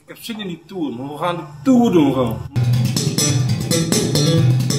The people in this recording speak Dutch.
Ik heb zin in die tour, maar we gaan de tour doen gewoon.